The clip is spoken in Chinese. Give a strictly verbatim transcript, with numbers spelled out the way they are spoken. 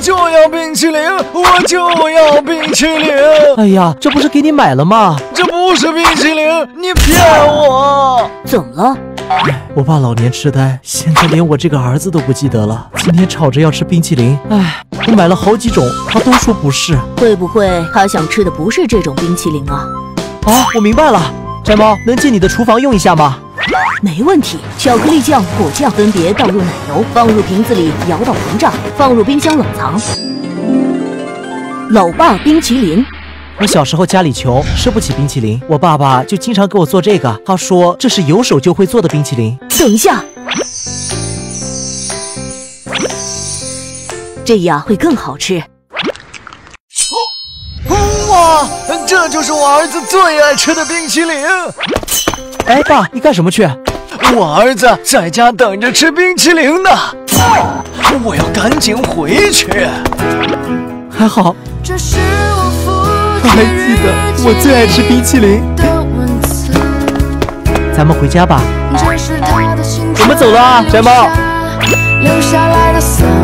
就要冰淇淋，我就要冰淇淋！ 哎呀，这不是给你买了吗？ 这不是冰淇淋，你骗我！ 怎么了？ 我爸老年痴呆，现在连我这个儿子都不记得了。今天吵着要吃冰淇淋，哎，我买了好几种，他都说不是。 会不会他想吃的不是这种冰淇淋啊？ 啊，我明白了，宅猫，能借你的厨房用一下吗？ 没问题。巧克力酱、果酱分别倒入奶油，放入瓶子里摇到膨胀，放入冰箱冷藏。老爸冰淇淋。 我小时候家里穷，吃不起冰淇淋，我爸爸就经常给我做这个。他说这是有手就会做的冰淇淋。 等一下，这样会更好吃。 哇，这就是我儿子最爱吃的冰淇淋。 哎，爸，你干什么去？ 我儿子在家等着吃冰淇淋呢，我要赶紧回去。 还好，他还记得我最爱吃冰淇淋。咱们回家吧。我们走了啊，宅猫。